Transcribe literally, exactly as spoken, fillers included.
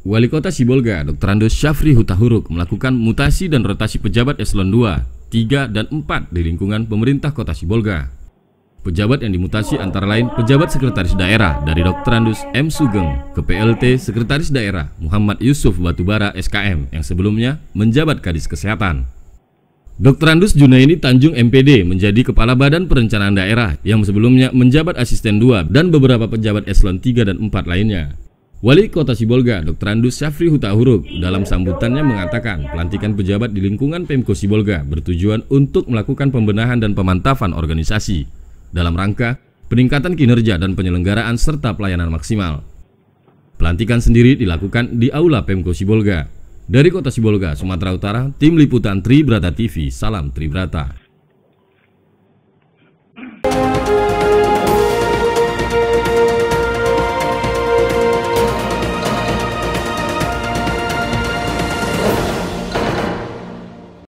Wali Kota Sibolga, doktor Andus Syafri Hutahuruk melakukan mutasi dan rotasi pejabat eselon dua, tiga, dan empat di lingkungan pemerintah Kota Sibolga. Pejabat yang dimutasi antara lain pejabat sekretaris daerah dari doktor Andus M. Sugeng ke P L T Sekretaris Daerah Muhammad Yusuf Batubara S K M yang sebelumnya menjabat Kadis Kesehatan. doktor Andus Junaidi Tanjung M P D menjadi Kepala Badan Perencanaan Daerah yang sebelumnya menjabat Asisten dua dan beberapa pejabat eselon tiga dan empat lainnya. Wali Kota Sibolga, doktor Andus Syafri Hutahuruk dalam sambutannya mengatakan pelantikan pejabat di lingkungan Pemko Sibolga bertujuan untuk melakukan pembenahan dan pemantauan organisasi dalam rangka peningkatan kinerja dan penyelenggaraan serta pelayanan maksimal. Pelantikan sendiri dilakukan di Aula Pemko Sibolga. Dari Kota Sibolga, Sumatera Utara, Tim Liputan Tribrata T V, salam Tribrata.